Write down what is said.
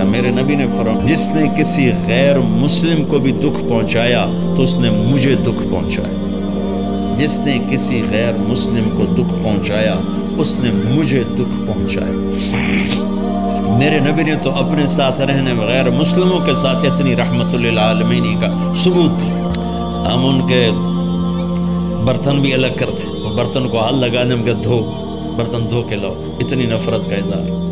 मेरे नबी ने फरमाया, जिसने किसी गैर मुस्लिम को भी दुख पहुंचाया तो उसने मुझे दुख पहुंचाया। जिसने किसी गैर मुस्लिम को दुख पहुंचाया उसने मुझे दुख पहुंचाया। मेरे नबी ने तो अपने साथ रहने गैर मुस्लिमों के साथ इतनी रहमतुल लिल आलमीन का सबूत दिया। हम उनके बर्तन भी अलग करते, वो बर्तन को हाथ लगाने में धो, बर्तन धो के लाओ, इतनी नफरत का इज़हार।